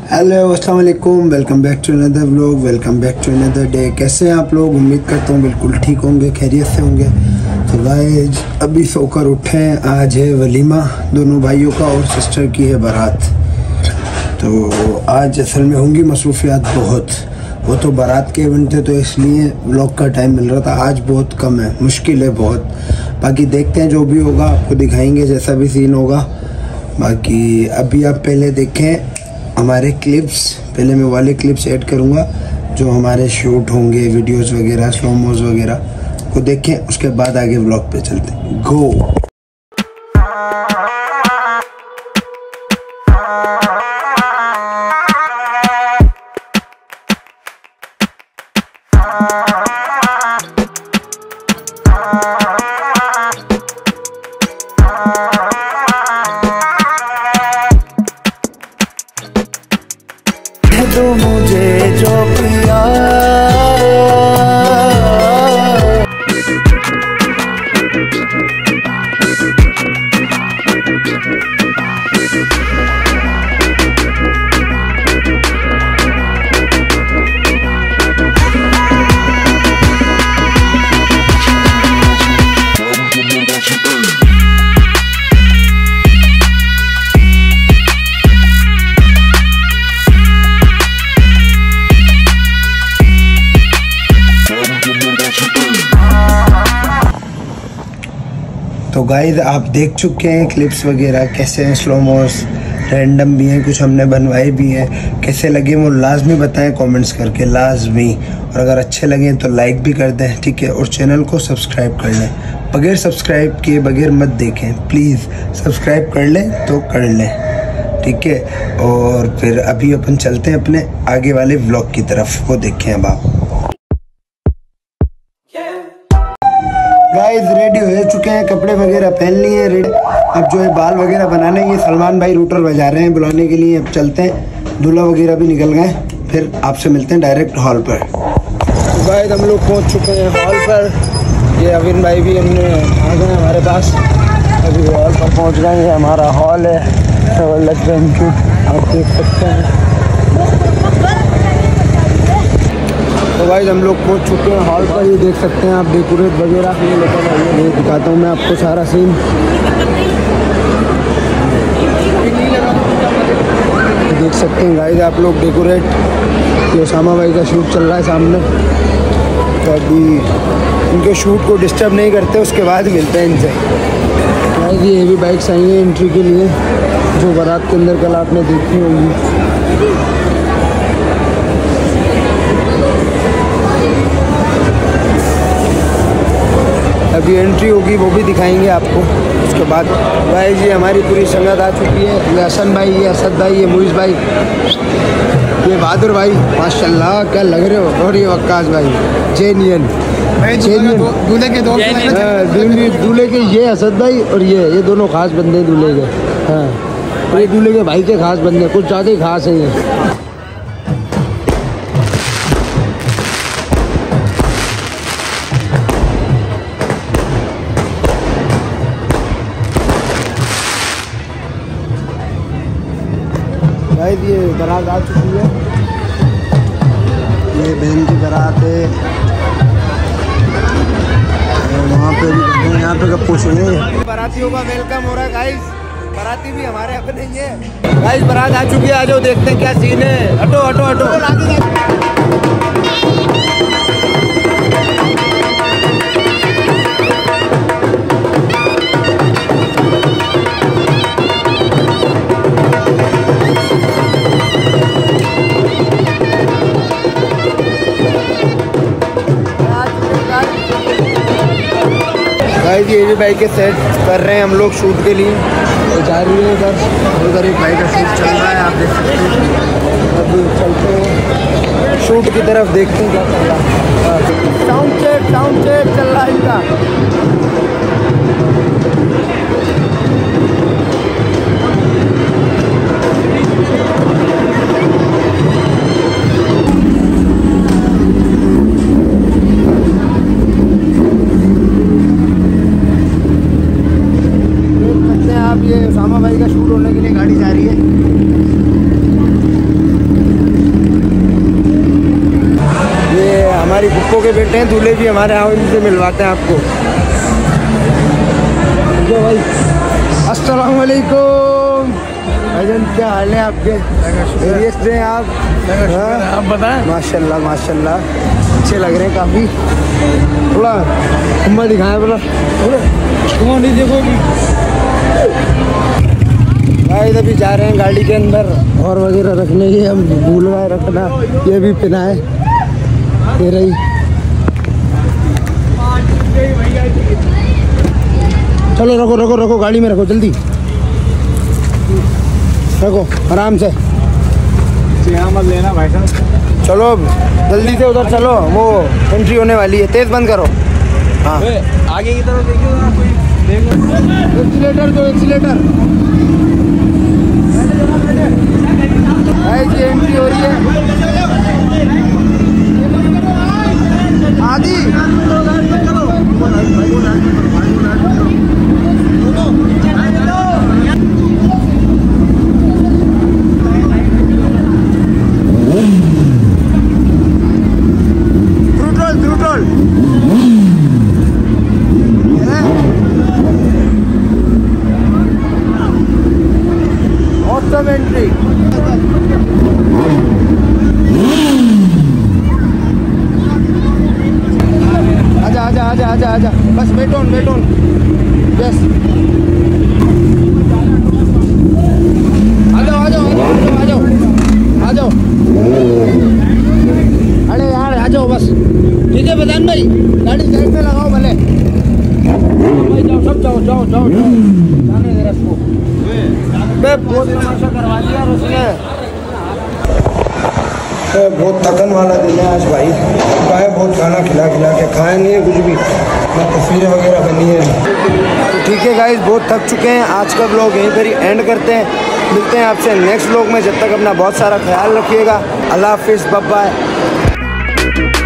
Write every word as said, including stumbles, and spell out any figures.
Hello अस्सलाम वालेकुम, welcome back to another vlog, welcome back to another day. कैसे हैं आप लोग? उम्मीद करता हूँ बिल्कुल ठीक होंगे, खैरियत से होंगे। तो गाइस अभी सोकर उठे हैं। आज है वलीमा दोनों भाइयों का और सिस्टर की है बारात। तो आज असल में होंगी मसरूफियात बहुत। वो तो बारात के इवेंट थे तो इसलिए व्लॉग का टाइम मिल रहा था। आज बहुत कम है, मुश्किल है बहुत। बाकी देखते हैं जो भी होगा आपको दिखाएंगे, जैसा भी सीन होगा। बाकी अभी आप पहले देखें हमारे क्लिप्स, पहले मैं वाले क्लिप्स ऐड करूँगा जो हमारे शूट होंगे, वीडियोस वगैरह, स्लोमोज वगैरह को देखें। उसके बाद आगे व्लॉग पे चलते हैं। गो। तो मुझे जो पिया तो गाइस आप देख चुके हैं क्लिप्स वगैरह कैसे हैं, स्लोमोस रैंडम भी हैं, कुछ हमने बनवाए भी हैं। कैसे लगे वो लाजमी बताएं कमेंट्स करके, लाजमी। और अगर अच्छे लगे तो लाइक भी कर दें, ठीक है। और चैनल को सब्सक्राइब कर लें, बगैर सब्सक्राइब किए बगैर मत देखें प्लीज़। सब्सक्राइब कर लें तो कर लें, ठीक है। और फिर अभी अपन चलते हैं अपने आगे वाले व्लॉग की तरफ, वो देखें अब आप। गाइस रेडी हो चुके हैं, कपड़े वगैरह पहन लिए हैं, रेडी। अब जो है बाल वगैरह बनाने, ये सलमान भाई रूटर बजा रहे हैं बुलाने के लिए। अब चलते हैं, दूल्हा वगैरह भी निकल गए। फिर आपसे मिलते हैं डायरेक्ट हॉल पर। तो गाइस हम लोग पहुंच चुके हैं हॉल पर। ये अविन भाई भी हमने आ गए हमारे पास। अभी हॉल पर पहुँच गए हैं। हमारा हॉल है, आप देख सकते हैं। तो गाइस हम लोग पहुंच चुके हैं हॉल पर। ये देख सकते हैं आप डेकोरेट वगैरह। ये लेकर ये दिखाता हूँ मैं आपको सारा सीन। देख सकते हैं गाइस आप लोग डेकोरेट। ये उसामा भाई का शूट चल रहा है सामने। तो अभी इनके शूट को डिस्टर्ब नहीं करते, उसके बाद मिलते हैं इनसे। गाइस ये भी बाइक्स आई हैं एंट्री के लिए, जो बारात के अंदर कल आपने देखी होंगी। अभी एंट्री होगी, वो भी दिखाएंगे आपको। उसके बाद भाई जी हमारी पूरी संगत आ चुकी है। ये हसन भाई, ये असद भाई, ये मुइज़ भाई, ये बहादुर भाई, माशाल्लाह क्या लग रहे हो। और ये वक्कास भाई, जेनियन दूल्हे के दोस्त, दूल्हे के ये असद भाई और ये ये दोनों खास बंदे दूल्हे के। हाँ, और ये दूल्हे के भाई के खास बंदे, कुछ ज़्यादा ही खास है ये। ये बारात आ चुकी है, ये बहन की बारात है। वहाँ पे भी, यहाँ पे कब पूछेंगे। बारातियों का वेलकम हो रहा है गाइस। बाराती भी हमारे अपने ही है। गाइस बारात आ चुकी है, आ जाओ देखते हैं क्या सीन है। हटो हटो हटो। गाइस ये भी बाइक के सेट कर रहे हैं हम लोग शूट के लिए। तो जा रही है उधर, उधर एक बाइक का शूट चल रहा है, आप देख सकते हैं। अभी चलते हैं शूट की तरफ, देखते हैं क्या चल रहा है। साउंड चेक साउंड चेक चल रहा है इनका। ये उसामा भाई का शूट होने के लिए गाड़ी जा रही है। बैठे हैं दूल्हे जी हमारे, यहाँ इनसे मिलवाते हैं आपको। जो भाई अस्सलाम वालेकुम भाईजान, क्या हाल है आपके? खैरियत से हैं आप? आप बताएं। माशाल्लाह माशाल्लाह, अच्छे लग रहे हैं काफ़ी। थोड़ा उम्मा दिखाएं बोला, कौन नहीं देखोगी भाई। अभी जा रहे हैं गाड़ी के अंदर और वगैरह रखने की, हम भूल गए रखना, ये भी पिना है ये रही। चलो रखो रखो रखो, गाड़ी में रखो, जल्दी रखो आराम से। यहाँ मत लेना भाई साहब। चलो जल्दी से उधर चलो, वो एंट्री होने वाली है, तेज़ बंद करो। हाँ आगे की तरफ देखिए ना, कोई देख एक्सीलेटर दो, एक्सीलेटर। भाई जी एंट्री हो रही है आदि। ध्रुटोल ध्रुटोल ऑसम एंट्री। आजा आजा आजा आजा आजा, बस बेटोन बेटोन, यस। आ जाओ आ जाओ आ जाओ आ जाओ, अरे यार आ जाओ बस। ठीक है बदान भाई, गाड़ी साइड में लगाओ भले भाई, जाओ सब जाओ जाओ जाओ जाओ, जाने दे रसको। मैं बहुत तमाशा करवा दिया उसने। बहुत थकन वाला दिन है आज भाई, खाए बहुत खाना खिला खिला के, खाए नहीं है कुछ भी, ना तस्वीरें वगैरह बनी है। तो ठीक है गाइस, बहुत थक चुके हैं, आज का ब्लॉग यहीं पर ही एंड करते हैं। मिलते हैं आपसे नेक्स्ट ब्लॉग में, जब तक अपना बहुत सारा ख्याल रखिएगा। अल्लाह हाफिज़, बाय बाय।